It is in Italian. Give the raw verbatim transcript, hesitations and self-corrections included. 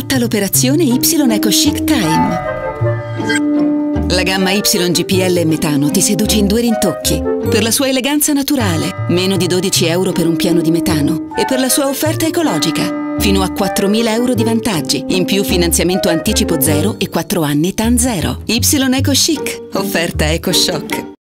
adatta all'operazione Y Eco Chic Time. La gamma Y G P L e metano ti seduce in due rintocchi. Per la sua eleganza naturale, meno di dodici euro per un piano di metano. E per la sua offerta ecologica, fino a quattromila euro di vantaggi. In più finanziamento anticipo zero e quattro anni TAN zero. Y Eco Chic, offerta Eco Shock.